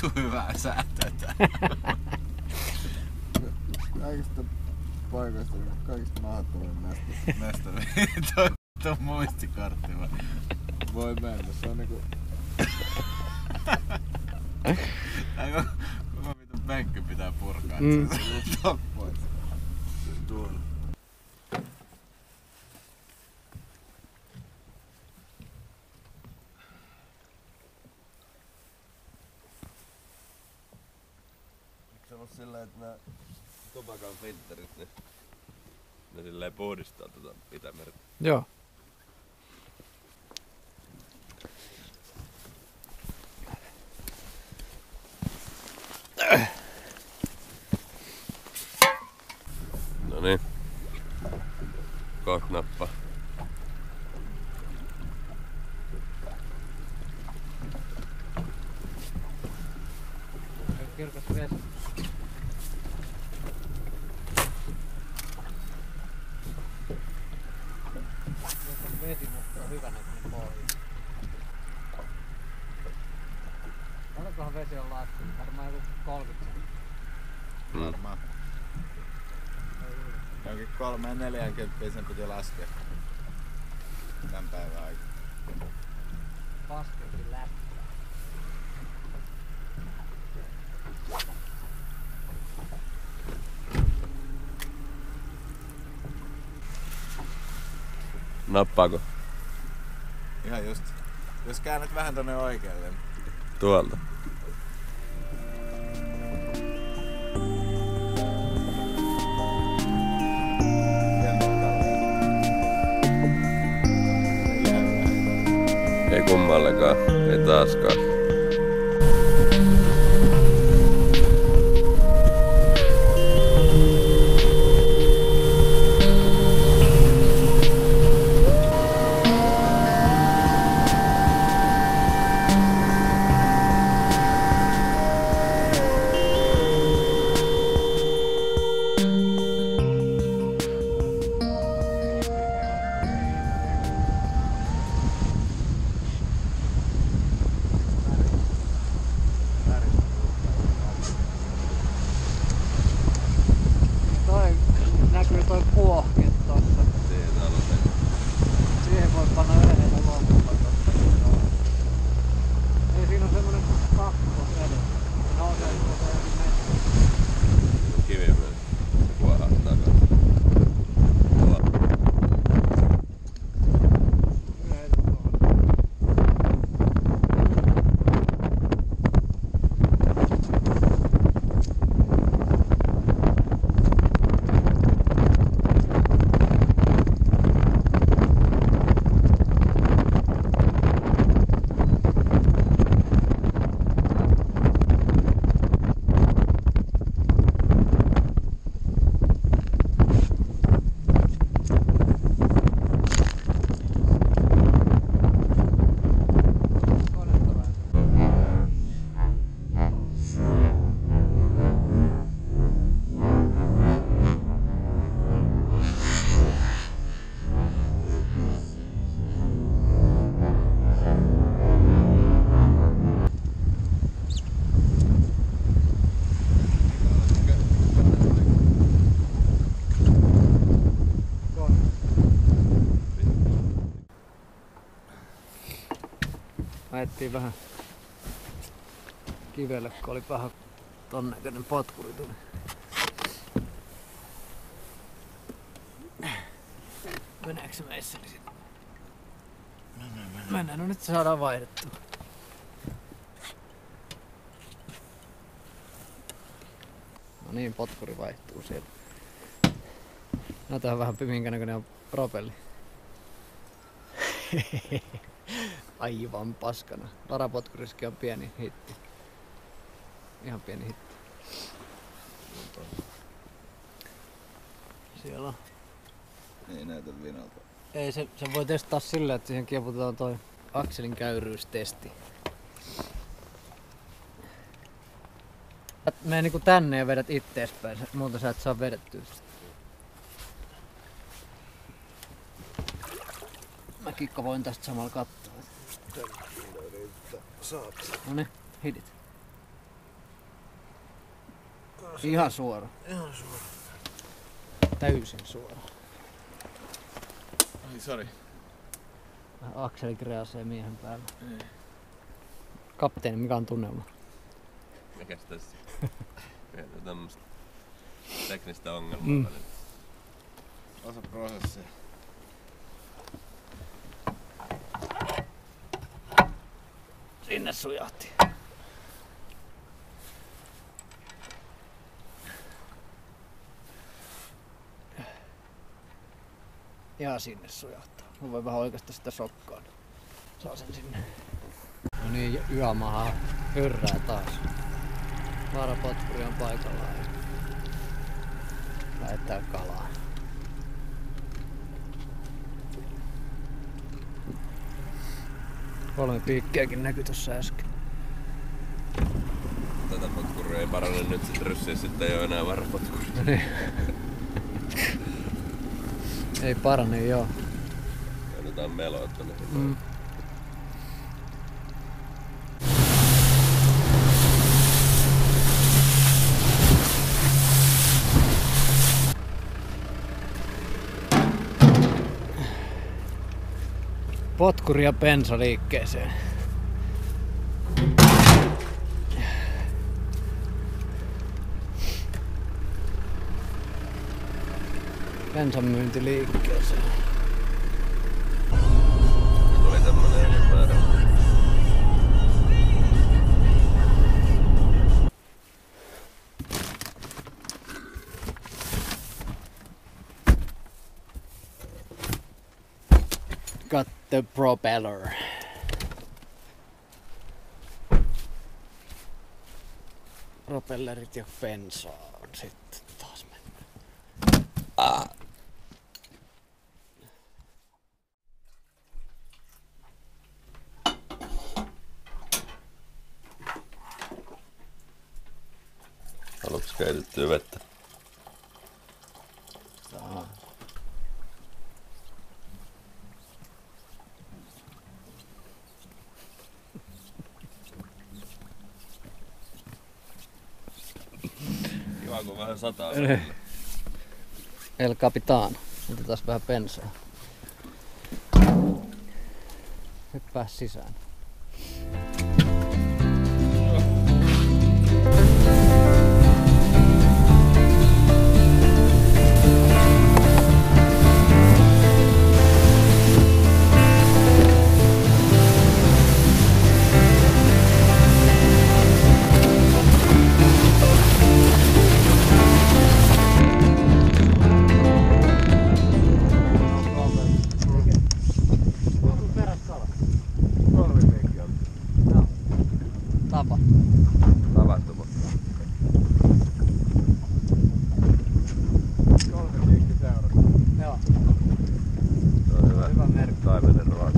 vittu hyvää säätötä. Kaikista paikoista kaikista mahdottomin mestari. Tuo on muistikartti vai? Voi mennä, se on niinku... Koko vitun penkki pitää purkaa, että se Tappois. Tuolla. Eikö se ollut silleen, että nää tupakan filterit, niin ne silleen puhdistaa tota Itämerta? Joo. Noniin. Koht nappaa. Kirkas vesi. Vesi, mutta on hyvä näköinen pohja. Paljonkohan vesi on laskenut? Varmaan joku 30 senttiä. varmaan. Jonkin 3-40 sen piti laskea. Tän päivän aikana. Paskeekin läpi. Nappaako? Ihan just. Jos käännät vähän tonne oikealle. Tuolta. Ei kummallekaan, ei taaskaan. Näkyy toi kuohke tossa. Siihen voi panna yhden loppuun tossa. Ei siinä on semmonen kakkos edessä. Se nousee tuolta jokin metsä. Kivi myös. Se kuohahtaa kanssa. Ajettiin vähän kivelle, kun oli vähän ton näköinen potkuri tuli. Meneekö se meissä sitten? Mennään, no nyt saadaan vaihdettua. No niin, potkuri vaihtuu sieltä. Näytetään vähän minkä näköinen on propelli. Aivan paskana. Varapotkurissakin on pieni hitti. Ihan pieni hitti. Siellä on. Ei näytä vinalta. Ei, se voi testaa silleen, että siihen kieputetaan toi akselin käyryystesti. Mene niinku tänne ja vedät itteespäin, muuten sä et saa vedettyä sitä. Mä Kikko voin tästä samalla katsoa. Noniin, hidit. Ihan suora. Ihan suora. Täysin suora. Ai sori. Akseli kreasee miehen päällä. Ei. Kapteeni, mikä on tunnelma? Mikäs tässä? Pientä tämmöstä teknistä ongelmaa. Mm. Osa prosessia. Sinne sujahti. Ihan sinne sujahtaa. Mä voin vähän oikaista sitä sokkaa. Saa sen sinne. No niin, yömaha hyrrää taas. Vaarapotkuri on paikallaan ja lähettää kalaa. Kolme piikkiäkin näkyi tossa äsken. Tätä potkuria ei parane nyt sit ryssiä, sitten ei oo enää vaarapotkuri. No niin. Ei parane, joo. Käytetään meloa tonne. Mm. Potkuri ja bensa liikkeeseen. Bensan myynti liikkeeseen. Tuli semmonen väärä. Got the propeller. Propellerit ja bensaa on sitten taas mennyt. Haluatko keitettyä vettä? Saa. Kiva kun vähän sataa. El Capitan. Otetaan vähän bensaa. Hyppää sisään. Tapa. Tapahtuma. Joo. Se on hyvä. Hyvä merkki. Taimenen ruoka.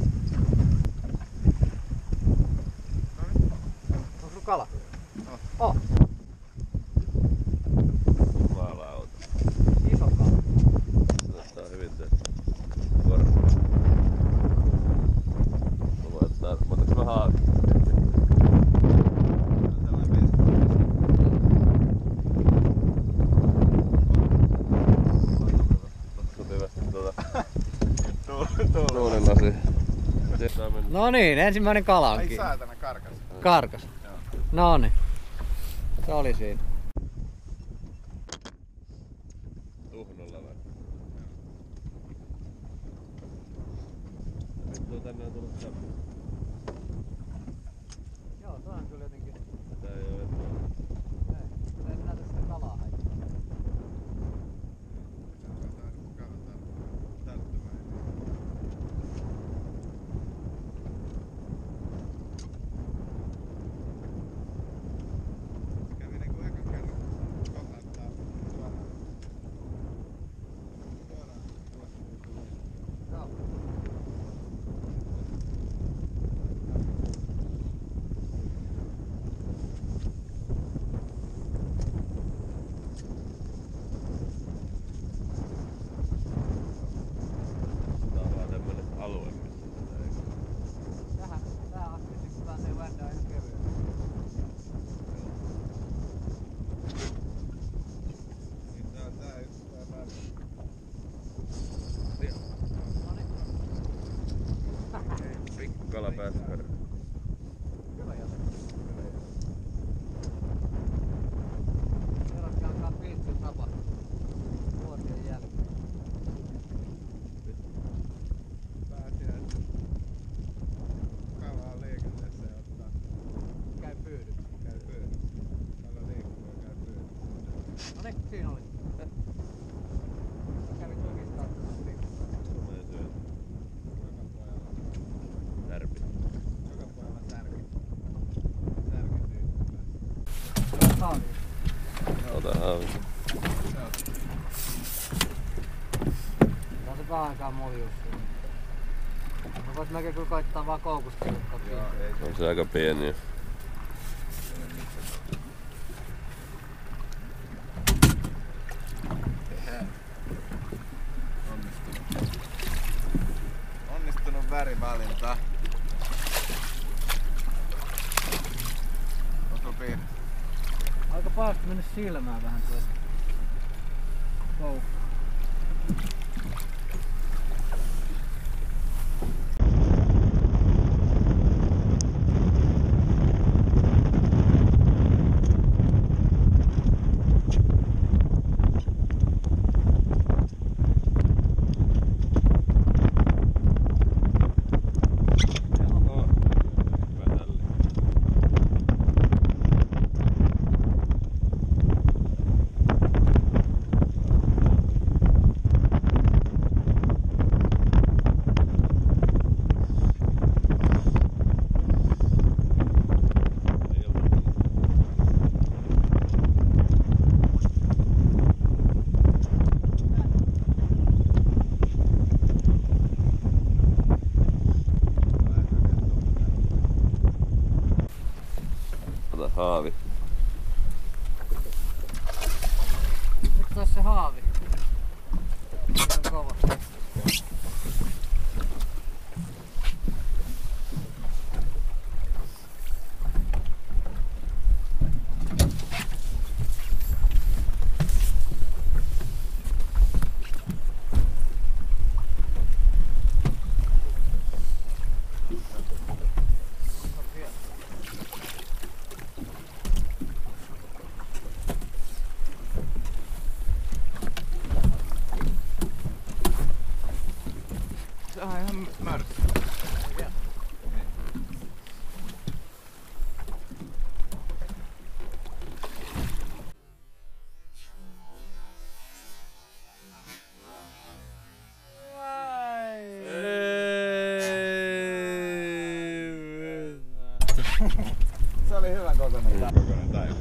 Onko sulla kala? Oh. Maalauta. Iso kala. Se ottaa hyvin korvaa. Mä voin ottaa, mä otanko mä haakki? Tuulilasi. No niin, ensimmäinen kala onkin. Ai saatana, karkas. Karkas. No niin. Se oli siinä. Tuhnolla vai? Nyt tänne on tullut sappi. Joo, se on kyllä jotenkin. Tää ei oo vettä. Ei näytä sitä kalaa haittaa. Kävi niinku eka kala päässä karkuun. Hyvä jatka. Kerrankin alkaa piitsyä tapahtua vuosien jälkeen. Pääsiäis. Kala on liikenteessä ja ottaa. Käy pyydyksi. Käy pyydyssä. Kala liikkuu ja käy pyydyssä. No niin, siinä oli. Kävit oikeastaan tuossa pikkuisen. Mä syön Joka pojalla. tärpi. Joka pojalla särki. Särki tyyppää. Haavi. Ota haavi. Tää on se vähän aikaa muljuu siinä. Mä vois melkein kyllä koittaa vaan koukusta ottaa pieni. On se aika pieni jo. Onnistunut värivalinta. Onko pieni? Aika pahasti mennyt silmään vähän tuossa. Koukku. Ota haavi. Nyt taas se haavi. Se on kova. Se on ihan märkä. Se oli hyvä kokoinen taiva.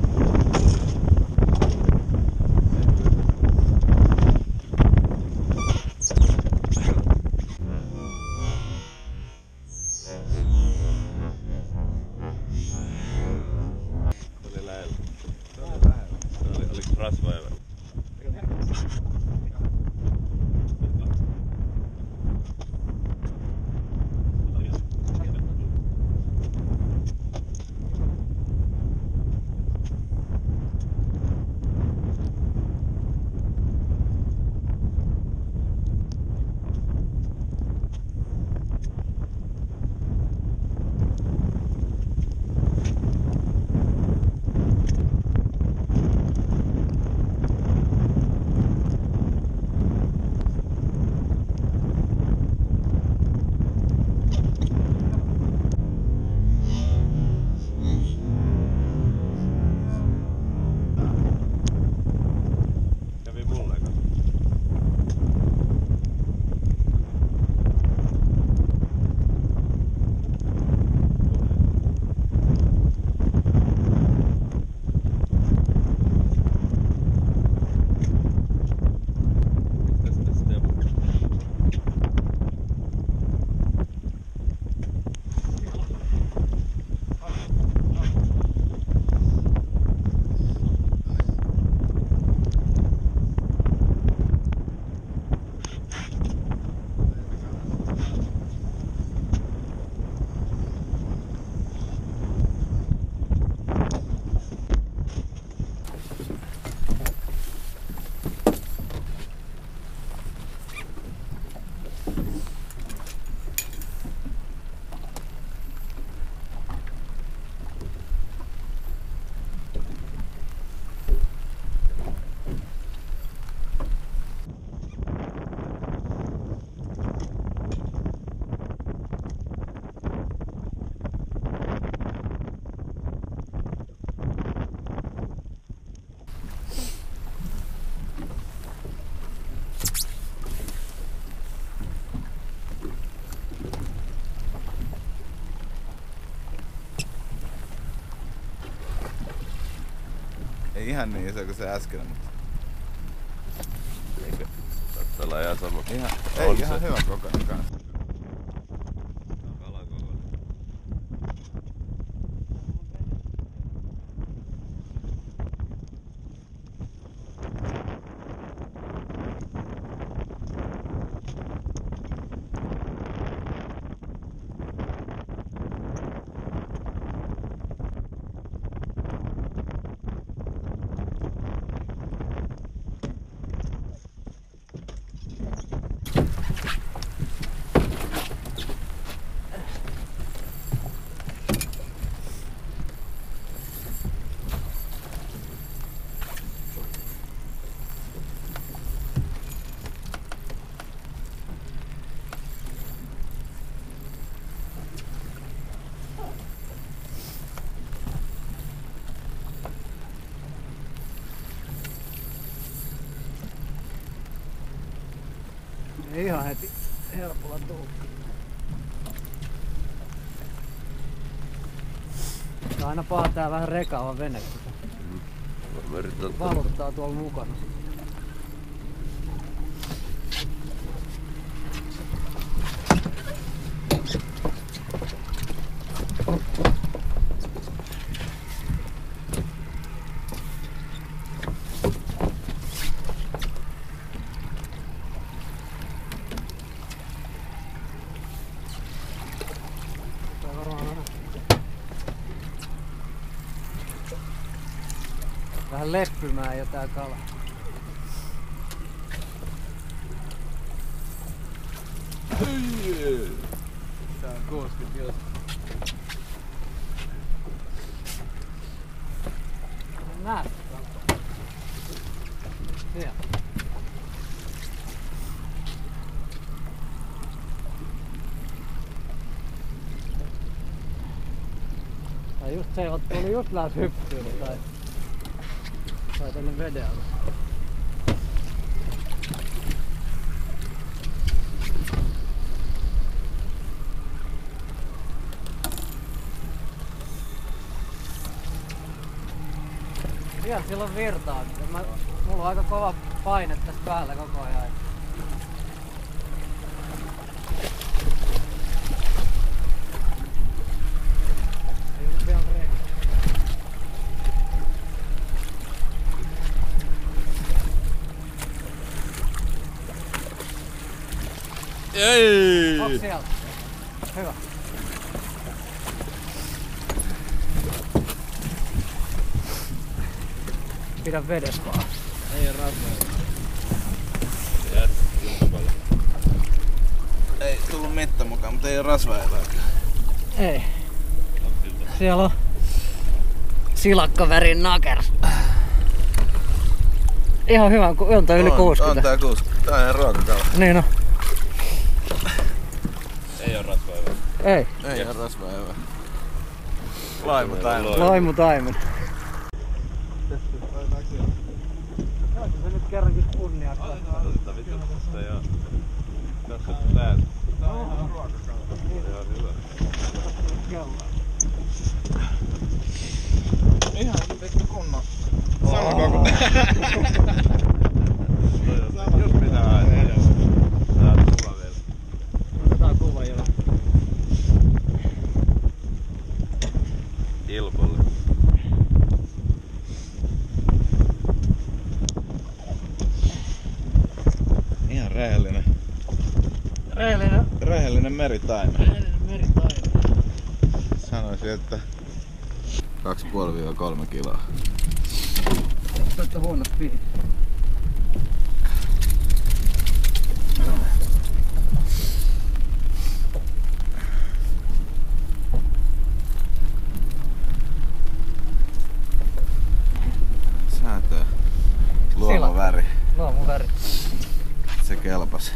Se oli lähellä. Oliko rasvailla? Ei ihan niin iso kuin se äskeinen, mutta Eikö? Saattaa olla ihan sama. ei ihan hyvä kokoinen kanssa. Kalan kokoinen. Ei ihan heti helpolla tuukka. Tää aina paataa vähän rekaava vene, kun valuttaa tuolla mukana. Vähän leppymään jo tää kala. Tää on 60 jos. Näet kala. Siellä. Tai just se, että tuli just lähes hyppyyn tai tänne veden alle. Vielä silloin virtaa. Mulla on aika kova paine tässä päällä koko ajan. Ei ollut vielä reikää. Ei! Onks siellä? Hyvä. Pidä vedes vaan. Ei rasvaa. Ei tullut mettä mukaan, mutta ei oo rasvaeväitä. Ei. Siellä on silakkavärin nakers. Ihan hyvä, kun on tää yli 60. On tää 60. Tää on ihan ruokakala. Niin on. Ei oo rasvaeväitä. Ei. Ei oo rasvaeväitä. Laimu taimen. Laimu taimen. Saako se nyt kerrankin kunniakkaa? Otetaan vittu tästä joo. Tässä tää. Tää on ihan ruokakala. Ihan hyvä. Ihan vittu kunnon. Sanokaa kun... Jos pitää aina. Tää on kuva vielä. Otetaan kuva jo. Ilpolle. Ihan rehellinen. Rehellinen meritaimen. Sanoisin, että 2,5–3 kiloa. Tästä huono speed. Säätö. Luomuväri. Luomuväri. Se kelpas.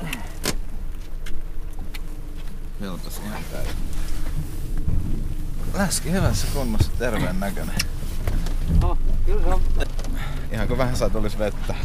Kelpas ihan täysin. Läski hyvässä kunnossa, terveen näköinen. No, kyllä se on. Ihan kun vähän saa tulis vettä.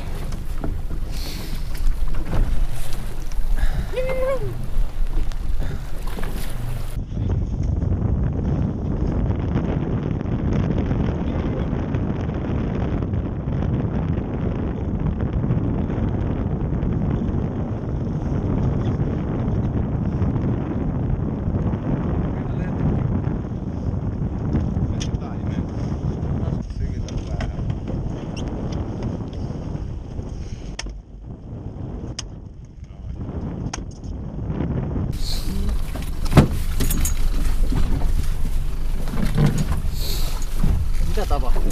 Mitä tapahtuu?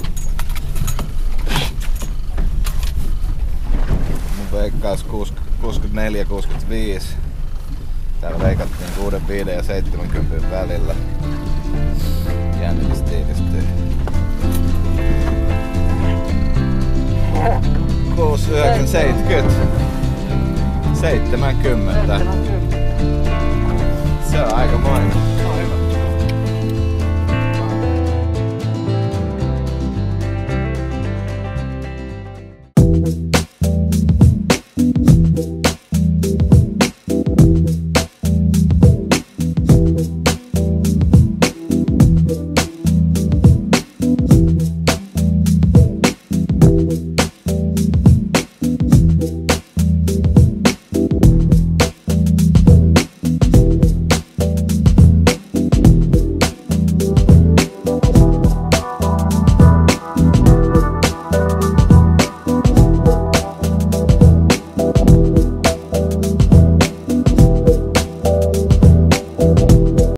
Mun veikkaus 64-65. Täällä veikattiin 65 ja 70 välillä. Jännitys tiivistyy. 69, 70. 70. Se on aikamoinen.